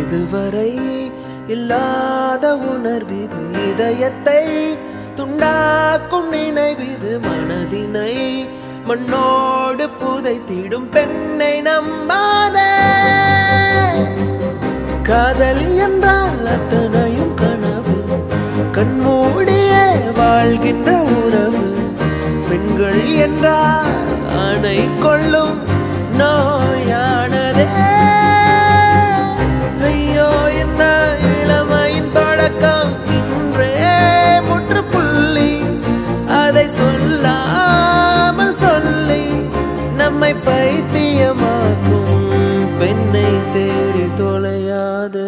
இதுவரை இல்லாத உணர்விது இதயத்தை துண்டாக்கும் நினைவிது மனதினை மண்ணோடு புதைத்திடும் பெண்ணை நம்பாதே காதல் என்றால் அத்தனையும் கனவு கண்மூடியே வாழ்கின்ற உறவு பெண்கள் என்றால் ஆணை கொள்ளும் நோயானதே ஐயோ இந்த இளமையின் தொடக்கம் இன்றே முற்றுப்புள்ளி அதை சொல்லாமல் சொல்லி நம்மை பைத்தியமாக்கும் பெண்ணை தேடி தொலையாதே